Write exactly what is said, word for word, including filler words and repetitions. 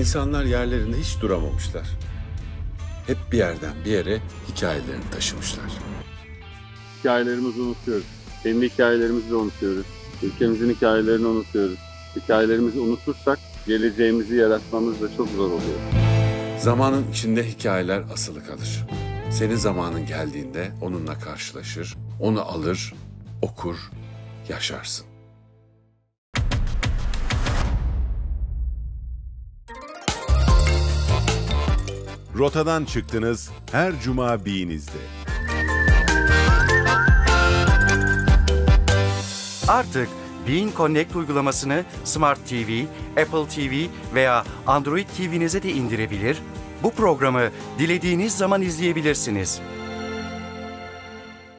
İnsanlar yerlerinde hiç duramamışlar. Hep bir yerden bir yere hikayelerini taşımışlar. Hikayelerimizi unutuyoruz. Kendi hikayelerimizi de unutuyoruz. Ülkemizin hikayelerini unutuyoruz. Hikayelerimizi unutursak geleceğimizi yaratmamız da çok zor oluyor. Zamanın içinde hikayeler asılı kalır. Senin zamanın geldiğinde onunla karşılaşır, onu alır, okur, yaşarsın. Rotadan çıktınız her cuma B'nizde. Artık Bein Connect uygulamasını Smart T V, Apple T V veya Android T V'nize de indirebilir, bu programı dilediğiniz zaman izleyebilirsiniz.